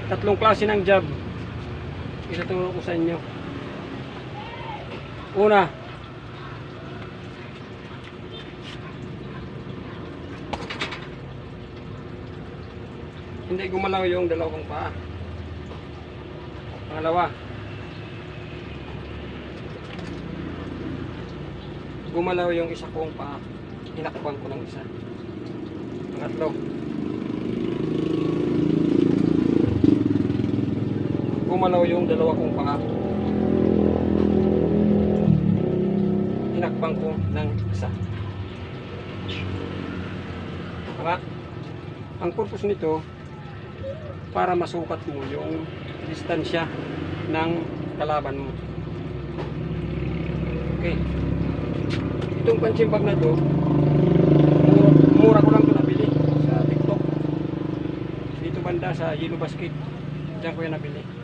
Tatlong klase ng jab. Ituturo ko sa inyo. Una, hindi gumalaw yung dalawang paa. Pangalawa, gumalaw yung isa kong paa. Hinakpan ko ng isa. Pangatlo, gumalaw yung dalawa kong paa. Hinakpan ko ng isa. Tama? Ang purpose nito, para masukat mo yung distansya ng kalaban mo. Okay. Itong punching bag na to, mura ko lang ito nabili sa TikTok. Dito banda sa Yellow Basket. Diyan ko yan nabili.